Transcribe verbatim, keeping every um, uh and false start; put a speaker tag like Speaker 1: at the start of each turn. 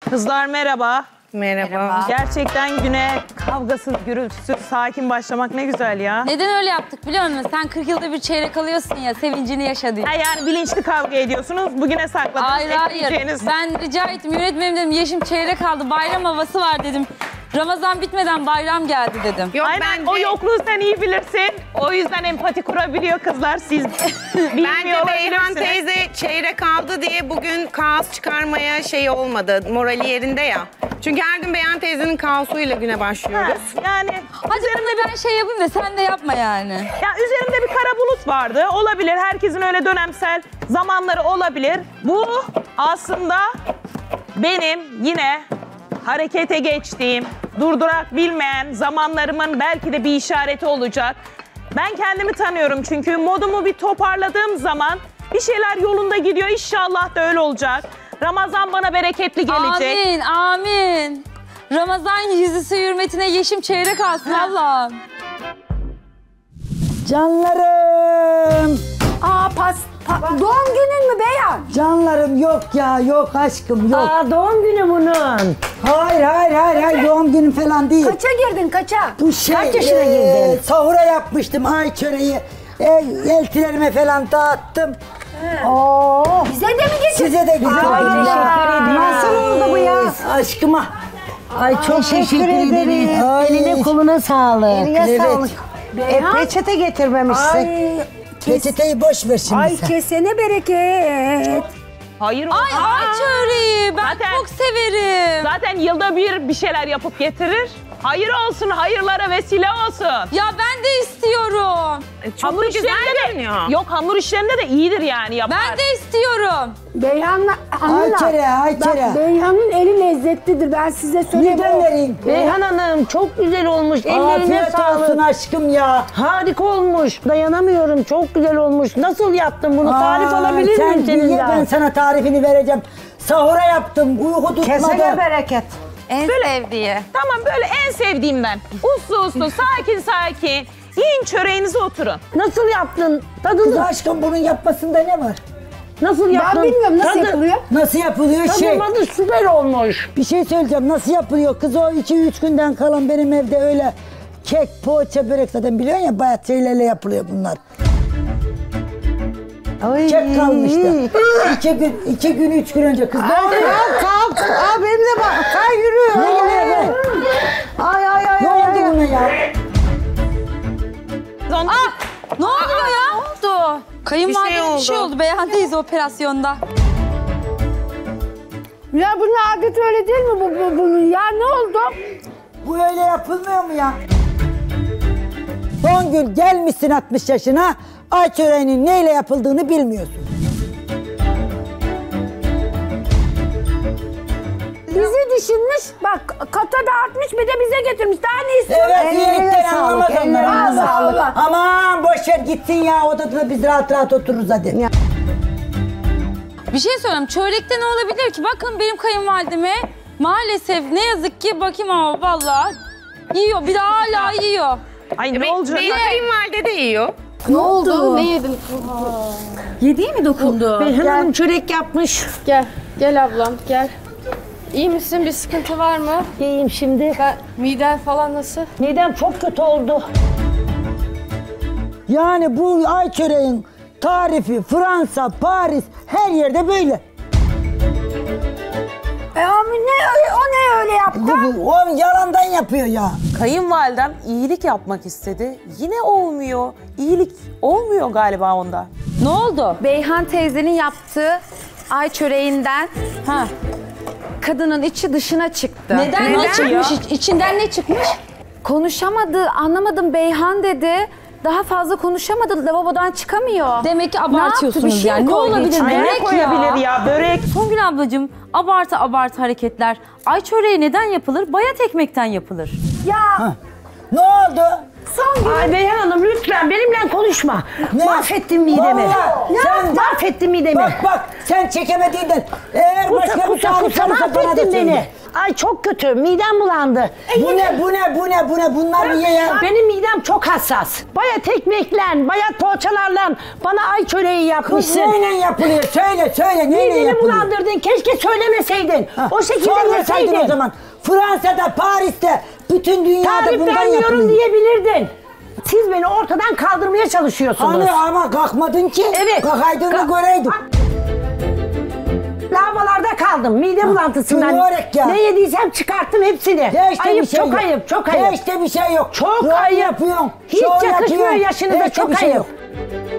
Speaker 1: Kızlar merhaba.
Speaker 2: Merhaba.
Speaker 1: Gerçekten güne kavgasız, gürültüsüz, sakin başlamak ne güzel ya.
Speaker 3: Neden öyle yaptık biliyor musun? Sen kırk yılda bir çeyrek alıyorsun ya, sevincini yaşadın.
Speaker 1: Ha yani bilinçli kavga ediyorsunuz, bugüne sakladınız,
Speaker 3: Hayır hayır,
Speaker 1: ekleyeceğiniz.
Speaker 3: ben rica ettim yönetmenim dedim, Yeşim çeyrek aldı, bayram havası var dedim. Ramazan bitmeden bayram geldi dedim.
Speaker 2: Yok,
Speaker 1: Aynen
Speaker 2: bence,
Speaker 1: o yokluğu sen iyi bilirsin. O yüzden empati kurabiliyor kızlar, siz bilmiyor
Speaker 2: bence Beyhan
Speaker 1: olabilirsiniz.
Speaker 2: teyze çeyrek aldı diye bugün kaos çıkarmaya şey olmadı. Morali yerinde ya. Çünkü her gün Beyhan teyzenin kaosuyla güne
Speaker 1: Ha,
Speaker 2: başlıyoruz.
Speaker 1: yani
Speaker 3: Hadi bunu ben şey yapayım da sen de yapma yani.
Speaker 1: ya üzerinde bir kara bulut vardı. Olabilir, herkesin öyle dönemsel zamanları olabilir. Bu aslında benim yine harekete geçtiğim, durdurak bilmeyen zamanlarımın belki de bir işareti olacak. Ben kendimi tanıyorum çünkü modumu bir toparladığım zaman bir şeyler yolunda gidiyor. İnşallah da öyle olacak. Ramazan bana bereketli gelecek.
Speaker 3: Amin, amin. Ramazan yüzüsü hürmetine Yeşim çeyrek alsın Allah'ım.
Speaker 4: Canlarım.
Speaker 5: Aa pas, pa- doğum günün mü Beyhan?
Speaker 4: Canlarım yok ya, yok aşkım, yok.
Speaker 5: Aa doğum günü bunun.
Speaker 4: Hayır, hayır, hayır, hayır, doğum günüm falan değil.
Speaker 5: Kaça girdin kaça?
Speaker 4: Bu şey,
Speaker 5: Kaç yaşına
Speaker 4: eee,
Speaker 5: girdin?
Speaker 4: Sahura yapmıştım ay çöreği. E, eltilerime falan dağıttım.
Speaker 5: Oo. Bize de mi getirdin?
Speaker 4: Size de güzel.
Speaker 5: Ay,
Speaker 4: günler.
Speaker 5: teşekkür ederim. Nasıl oldu bu ya?
Speaker 4: Aşkıma.
Speaker 6: Ay çok teşekkür, ederim.
Speaker 4: Ay.
Speaker 6: Eline koluna sağlık.
Speaker 5: Eline
Speaker 4: Evet.
Speaker 5: sağlık.
Speaker 6: E,
Speaker 5: Beyhan.
Speaker 6: peçete getirmemişsin.
Speaker 5: Ay, kes,
Speaker 4: Peçeteyi boş ver şimdi
Speaker 5: ay
Speaker 4: sen.
Speaker 5: kesene bereket.
Speaker 1: Hayır.
Speaker 3: Ay
Speaker 1: Aa,
Speaker 3: ay çöreği ben
Speaker 1: Zaten-
Speaker 3: çok severim.
Speaker 1: Zaten yılda bir bir şeyler yapıp getirir. Hayır olsun, hayırlara vesile olsun.
Speaker 3: Ya ben de istiyorum.
Speaker 2: Çok
Speaker 1: hamur
Speaker 2: da güzel
Speaker 1: işlerinde de,
Speaker 2: görünüyor.
Speaker 1: yok hamur işlerinde de iyidir yani yapar.
Speaker 3: Ben de istiyorum.
Speaker 5: Beyhan'la
Speaker 4: Ay çöreği, ay çöreği.
Speaker 5: Bak Beyhan'ın eli lezzetlidir ben size söyleyeyim.
Speaker 4: Neden vereyim?
Speaker 6: Beyhan Hanım çok güzel olmuş. Ellerine
Speaker 4: Afiyet olsun
Speaker 6: sağlık.
Speaker 4: aşkım ya.
Speaker 6: Harika olmuş. Dayanamıyorum. Çok güzel olmuş. Nasıl yaptın bunu? Tarif
Speaker 4: Aa,
Speaker 6: alabilir
Speaker 4: sen
Speaker 6: miyim
Speaker 4: dinle,
Speaker 6: seninden?
Speaker 4: ben sana tarifini vereceğim. Sahura yaptım, uyku tutmadı.
Speaker 6: Kesene bereket.
Speaker 3: En sevdiği.
Speaker 1: Tamam böyle en sevdiğimden. Uslu uslu, sakin sakin. Yiyin çöreğinizi oturun.
Speaker 6: Nasıl yaptın?
Speaker 4: Kız
Speaker 6: Tadını
Speaker 4: aşkım bunun yapmasında ne var?
Speaker 6: nasıl yaptın?
Speaker 5: Ben bilmiyorum nasıl
Speaker 6: Tadı-
Speaker 5: yapılıyor.
Speaker 4: Nasıl yapılıyor şey?
Speaker 6: Tadı süper olmuş.
Speaker 4: Bir şey söyleyeceğim, nasıl yapılıyor? Kız o iki üç günden kalan benim evde öyle kek, poğaça, börek zaten biliyorsun ya bayat şeylerle yapılıyor bunlar.
Speaker 6: Ay.
Speaker 4: Kek kalmıştı. iki gün, iki gün, üç gün önce kız. Ne oluyor?
Speaker 6: Kalk kalk. Aa benim de bak. Kay yürü.
Speaker 4: Ne oluyor be?
Speaker 6: Ay ay ay.
Speaker 4: Ne
Speaker 6: ay,
Speaker 4: oldu
Speaker 6: ay.
Speaker 4: buna ya?
Speaker 1: Son-
Speaker 3: Ne oluyor ya? Ne oldu? Kayınvalideye bir şey
Speaker 2: oldu.
Speaker 3: oldu. Beyhan teyze operasyonda.
Speaker 5: Ya bunun adeti öyle değil mi bu, bu bunun? Ya ne oldu?
Speaker 4: Bu öyle yapılmıyor mu ya? Songül gelmişsin altmış yaşına, ay çöreğinin neyle yapıldığını bilmiyorsun.
Speaker 5: Bizi düşünmüş, bak kata dağıtmış bir de bize getirmiş. Daha ne istiyorsun?
Speaker 4: Evet, iyilikten anlamaz onlar.
Speaker 5: Allah Allah.
Speaker 4: Aman boş ver gitsin ya, odada da biz rahat rahat otururuz hadi.
Speaker 3: Bir şey söyleyeyim. Çörekte ne olabilir ki? Bakın benim kayınvalideme maalesef ne yazık ki bakayım ama vallahi yiyor. Bir de hala yiyor.
Speaker 1: Ay ne
Speaker 2: Be-
Speaker 1: olacak?
Speaker 2: Benim kayınvalide de yiyor.
Speaker 5: Ne oldu? Ne yedin?
Speaker 7: Yediği mi dokundu?
Speaker 6: Beyhan Hanım çörek yapmış.
Speaker 7: Gel, gel ablam, gel. İyi misin? Bir sıkıntı var mı?
Speaker 6: İyiyim şimdi.
Speaker 7: Ben, miden falan nasıl?
Speaker 6: Midem çok kötü oldu.
Speaker 4: Yani bu ay çöreğin tarifi Fransa, Paris her yerde böyle.
Speaker 5: E abi ne öyle, o ne öyle yaptı?
Speaker 4: Bu, bu, o yalandan yapıyor ya.
Speaker 8: Kayınvalidem iyilik yapmak istedi. Yine olmuyor. İyilik olmuyor galiba onda.
Speaker 3: Ne oldu?
Speaker 7: Beyhan teyzenin yaptığı ay çöreğinden
Speaker 3: Ha.
Speaker 7: kadının içi dışına çıktı.
Speaker 3: Neden? Ne çıkmış? İç- İçinden ne çıkmış?
Speaker 7: Konuşamadı, anlamadım Beyhan dedi. Daha fazla konuşamadı, lavabodan çıkamıyor.
Speaker 3: Demek ki
Speaker 7: Ne yaptı? Bir
Speaker 3: abartıyorsunuz
Speaker 7: şey
Speaker 3: yani.
Speaker 7: mi
Speaker 3: Ne
Speaker 7: koydu
Speaker 3: olabilir?
Speaker 7: içine?
Speaker 1: Ay, ne
Speaker 3: Börek
Speaker 1: koyabilir ya? Börek.
Speaker 3: Songül ablacığım abartı abartı hareketler. Ay çöreği neden yapılır? Bayat ekmekten yapılır.
Speaker 5: Ya
Speaker 4: Ne oldu?
Speaker 6: Ay Beyhan Hanım lütfen benimle konuşma.
Speaker 4: Ne?
Speaker 6: Mahvettin midemi.
Speaker 4: Vallahi sen-
Speaker 6: Mahvettin midemi.
Speaker 4: Bak bak sen çekemediğinden eğer
Speaker 6: Kusa,
Speaker 4: başka bir
Speaker 6: kusa,
Speaker 4: tarif
Speaker 6: kusa
Speaker 4: varsa bana da
Speaker 6: mahvettin
Speaker 4: söyle.
Speaker 6: beni. Ay çok kötü. Midem bulandı.
Speaker 4: Bu ne, bu ne, bu ne, bu ne? Bunlar niye ya?
Speaker 6: Benim midem çok hassas. Bayat ekmekle, bayat poğaçalarla bana ay çöreği
Speaker 4: Kız
Speaker 6: yapmışsın.
Speaker 4: neyle yapılıyor? Söyle, söyle. Neyle
Speaker 6: Midemi
Speaker 4: yapılıyor?
Speaker 6: bulandırdın. Keşke söylemeseydin.
Speaker 4: Ha,
Speaker 6: O şekilde
Speaker 4: sormasaydın
Speaker 6: yeseydin.
Speaker 4: o zaman. Fransa'da, Paris'te, bütün dünyada
Speaker 6: Tarif
Speaker 4: bundan
Speaker 6: vermiyorum
Speaker 4: yapılıyor.
Speaker 6: diyebilirdin. Siz beni ortadan kaldırmaya çalışıyorsunuz.
Speaker 4: Hani ama kalkmadın ki.
Speaker 6: Evet.
Speaker 4: Kalkaydın da
Speaker 6: Ka-
Speaker 4: göreydim.
Speaker 6: Lavalarda kaldım. Mide bulantısından.
Speaker 4: Börek ya.
Speaker 6: Ne yediysem çıkarttım hepsini.
Speaker 4: Hiç de
Speaker 6: Ayıp,
Speaker 4: bir şey
Speaker 6: çok
Speaker 4: yok.
Speaker 6: ayıp, çok ayıp.
Speaker 4: Hiç de bir şey yok.
Speaker 6: Çok
Speaker 4: Rol
Speaker 6: ayıp.
Speaker 4: yapıyorsun.
Speaker 6: Hiç
Speaker 4: şov
Speaker 6: yakışmıyor
Speaker 4: yapıyorsun.
Speaker 6: yaşınıza,
Speaker 4: Hiç de
Speaker 6: çok
Speaker 4: bir şey
Speaker 6: ayıp.
Speaker 4: yok.